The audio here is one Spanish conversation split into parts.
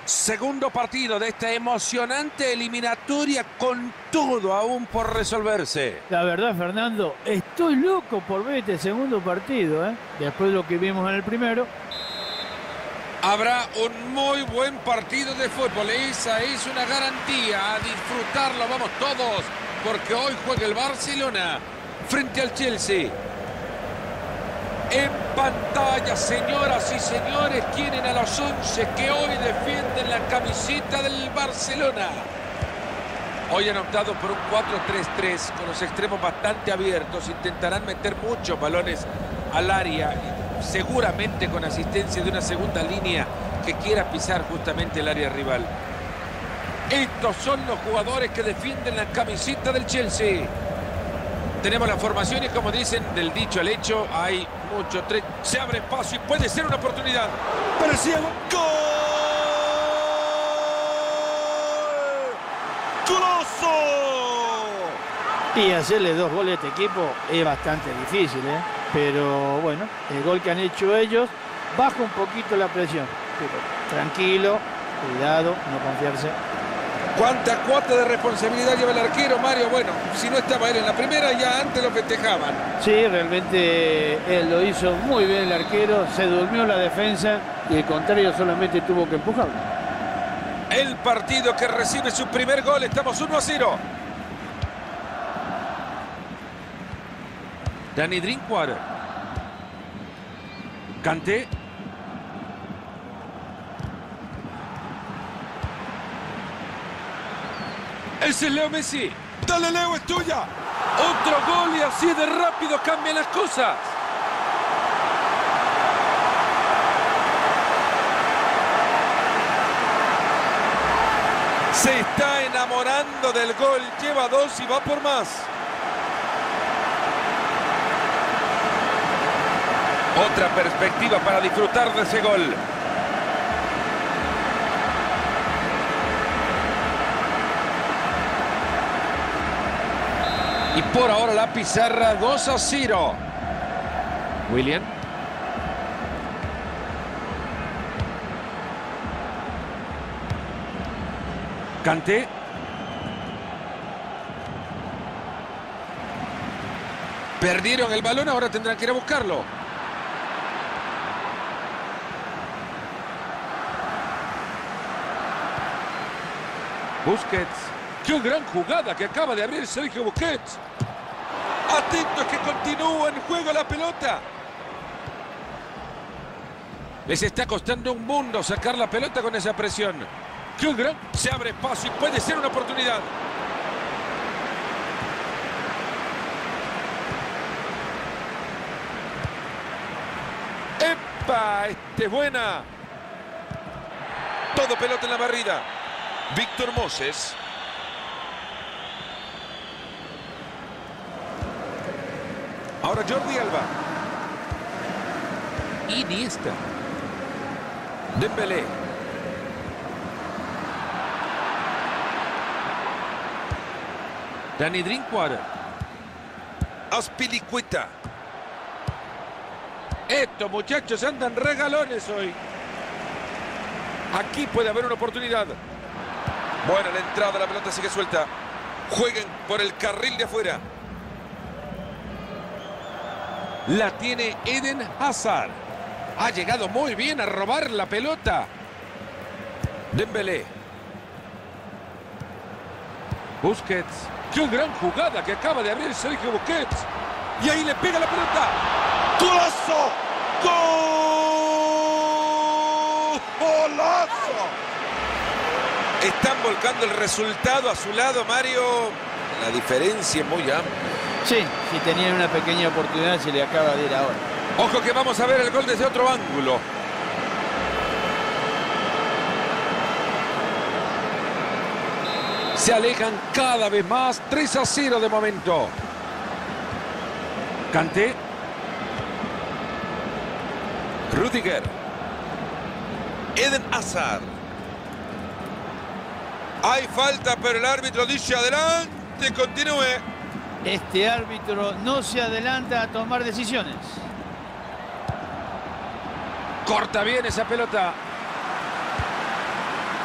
Segundo partido de esta emocionante eliminatoria con todo aún por resolverse. La verdad, Fernando, estoy loco por ver este segundo partido, ¿eh? Después de lo que vimos en el primero. Habrá un muy buen partido de fútbol. Esa es una garantía. A disfrutarlo vamos todos, porque hoy juega el Barcelona frente al Chelsea. En pantalla, señoras y señores, tienen a los 11 que hoy defienden la camiseta del Barcelona. Hoy han optado por un 4-3-3 con los extremos bastante abiertos. Intentarán meter muchos balones al área, seguramente con asistencia de una segunda línea que quiera pisar justamente el área rival. Estos son los jugadores que defienden la camiseta del Chelsea. Tenemos la formación y, como dicen, del dicho al hecho, hay mucho trecho. Se abre espacio y puede ser una oportunidad. Pero el ciego. ¡Gol! ¡Golazo! Y hacerle 2 goles a este equipo es bastante difícil, ¿eh? Pero bueno, el gol que han hecho ellos baja un poquito la presión. Pero tranquilo, cuidado, no confiarse. ¿Cuánta cuota de responsabilidad lleva el arquero, Mario? Bueno, si no estaba él en la primera, ya antes lo festejaban. Sí, realmente él lo hizo muy bien el arquero, se durmió la defensa y el contrario solamente tuvo que empujarlo. El partido que recibe su primer gol, estamos 1-0. Danny Drinkwater. Kanté. Ese es Leo Messi. Dale, Leo, es tuya. Otro gol y así de rápido cambian las cosas. Se está enamorando del gol. Lleva 2 y va por más. Otra perspectiva para disfrutar de ese gol. Y por ahora la pizarra 2-0. William. Kanté. Perdieron el balón, ahora tendrán que ir a buscarlo. Busquets. ¡Qué gran jugada que acaba de abrir Sergio Busquets! Atentos que continúa en juego la pelota. Les está costando un mundo sacar la pelota con esa presión. ¡Qué gran! Se abre espacio y puede ser una oportunidad. ¡Epa! ¡Este es buena! Todo pelota en la barrida. Víctor Moses. Ahora Jordi Alba. Iniesta. Dembélé. Danny Drinkwater. Azpilicueta. Estos muchachos andan regalones hoy. Aquí puede haber una oportunidad. Buena la entrada, la pelota sigue suelta. Jueguen por el carril de afuera. La tiene Eden Hazard. Ha llegado muy bien a robar la pelota. Dembélé. Busquets. ¡Qué gran jugada que acaba de abrir Sergio Busquets! Y ahí le pega la pelota. ¡Golazo! ¡Gol! ¡Golazo! Están volcando el resultado a su lado, Mario. La diferencia es muy amplia. Sí, si tenían una pequeña oportunidad se le acaba de ir ahora. Ojo que vamos a ver el gol desde otro ángulo. Se alejan cada vez más. 3-0 de momento. Kanté. Rüdiger. Eden Hazard. Hay falta, pero el árbitro dice adelante, continúe. Este árbitro no se adelanta a tomar decisiones. Corta bien esa pelota.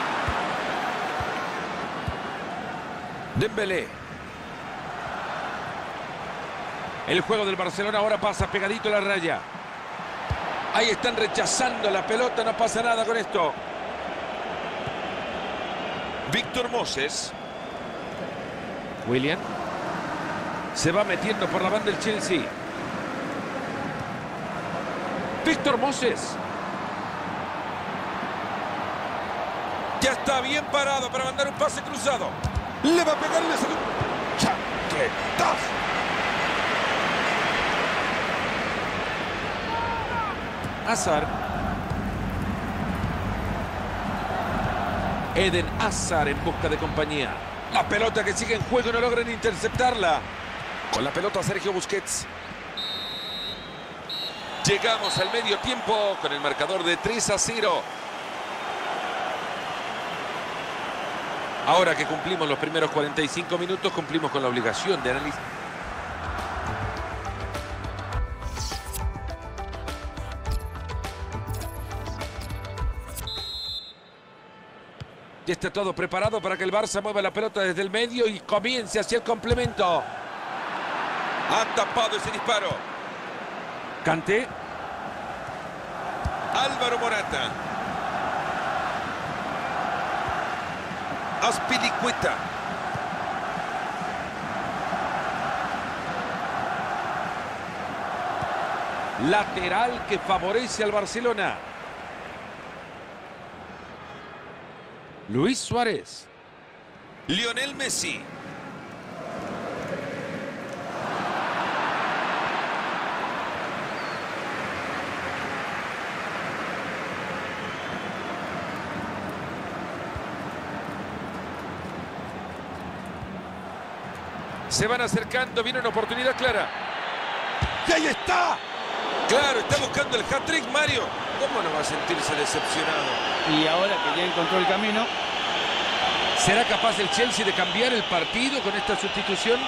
Dembélé. El juego del Barcelona ahora pasa pegadito a la raya. Ahí están rechazando la pelota, no pasa nada con esto. Víctor Moses. William. Se va metiendo por la banda del Chelsea. Víctor Moses. Ya está bien parado para mandar un pase cruzado. Le va a pegar el segundo. ¡Chaquetazo! Hazard. Eden Hazard en busca de compañía. La pelota que sigue en juego, no logran interceptarla. Con la pelota Sergio Busquets. Llegamos al medio tiempo con el marcador de 3-0. Ahora que cumplimos los primeros 45 minutos, cumplimos con la obligación de analizar. Ya está todo preparado para que el Barça mueva la pelota desde el medio y comience hacia el complemento. Ha tapado ese disparo. Kanté. Álvaro Morata. Azpilicueta. Lateral que favorece al Barcelona. Luis Suárez. Lionel Messi. Se van acercando, viene una oportunidad clara. ¡Y ahí está! Claro, está buscando el hat-trick, Mario. ¿Cómo no va a sentirse decepcionado? Y ahora que ya encontró el camino. ¿Será capaz el Chelsea de cambiar el partido con esta sustitución?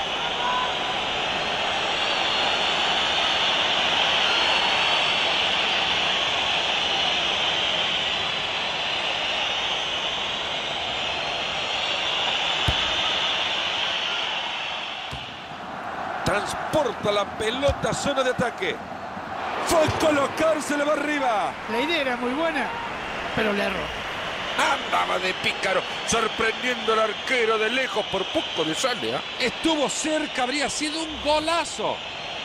Transporta la pelota a zona de ataque. Fue a colocarse, le va arriba. La idea era muy buena, pero le erró. Andaba de pícaro, sorprendiendo al arquero de lejos, por poco le sale, ¿eh? Estuvo cerca, habría sido un golazo.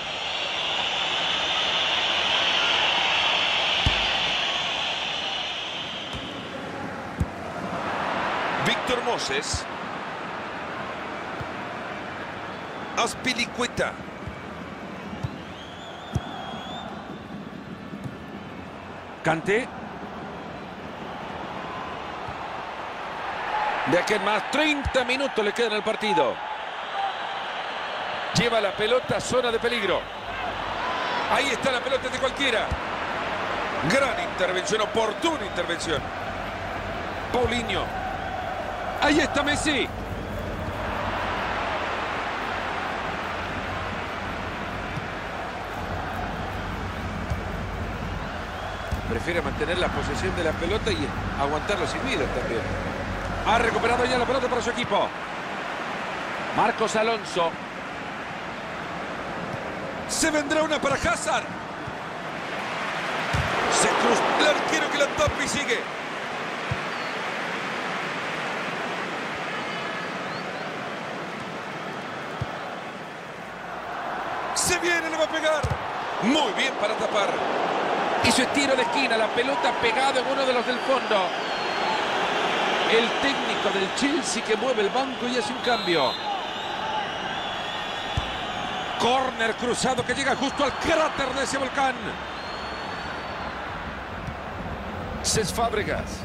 Víctor Moses. Azpilicueta. Kanté. De aquí en más, 30 minutos le quedan al partido. Lleva la pelota a zona de peligro. Ahí está la pelota de cualquiera. Gran intervención, oportuna intervención. Paulinho. Ahí está Messi. Prefiere mantener la posesión de la pelota y aguantar los silbidos también. Ha recuperado ya la pelota para su equipo. Marcos Alonso. Se vendrá una para Hazard. Se cruza el arquero que la tapa y sigue. Se viene, le va a pegar. Muy bien para tapar. Hizo tiro de esquina, la pelota pegada en uno de los del fondo. El técnico del Chelsea que mueve el banco y hace un cambio. Córner cruzado que llega justo al cráter de ese volcán. Cesc Fábregas.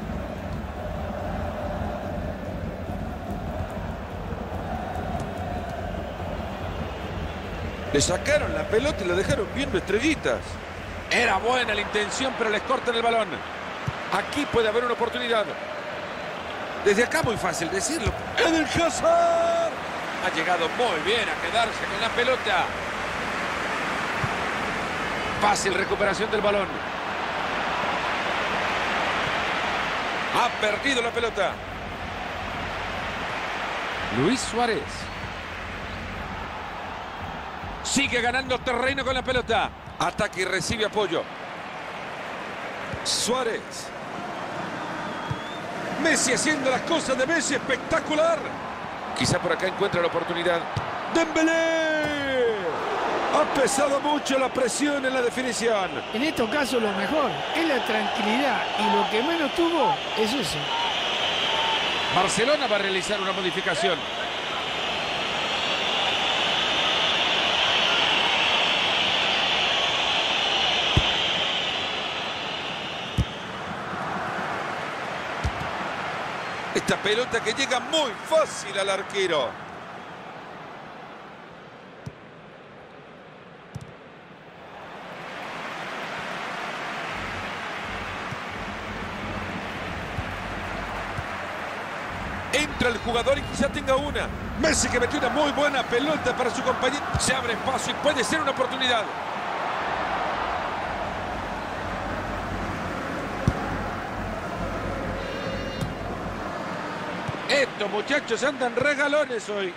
Le sacaron la pelota y lo dejaron viendo estrellitas. Era buena la intención, pero les cortan el balón. Aquí puede haber una oportunidad. Desde acá muy fácil decirlo. Eden Hazard ha llegado muy bien a quedarse con la pelota. Fácil recuperación del balón. Ha perdido la pelota. Luis Suárez. Sigue ganando terreno con la pelota. Ataque y recibe apoyo. Suárez. Messi haciendo las cosas de Messi. Espectacular. Quizá por acá encuentra la oportunidad. ¡Dembélé! Ha pesado mucho la presión en la definición. En estos casos lo mejor es la tranquilidad y lo que menos tuvo es eso. Barcelona va a realizar una modificación. Esta pelota que llega muy fácil al arquero. Entra el jugador y quizá tenga una. Messi que metió una muy buena pelota para su compañero. Se abre espacio y puede ser una oportunidad. Estos muchachos andan regalones hoy.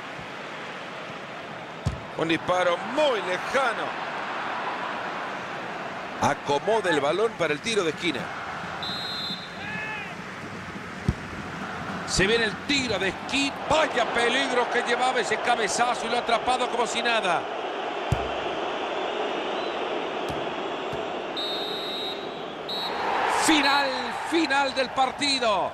Un disparo muy lejano. Acomoda el balón para el tiro de esquina. Se viene el tiro de esquina. Vaya peligro que llevaba ese cabezazo y lo ha atrapado como si nada. Final del partido.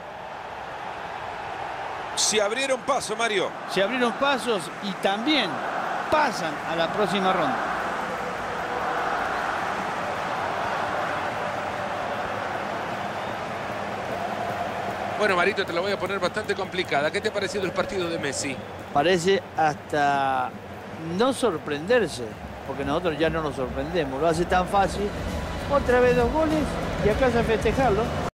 Se abrieron pasos, Mario. Se abrieron pasos y también pasan a la próxima ronda. Bueno, Marito, te la voy a poner bastante complicada. ¿Qué te ha parecido el partido de Messi? Parece hasta no sorprenderse, porque nosotros ya no nos sorprendemos. Lo hace tan fácil. Otra vez 2 goles y acá a festejarlo.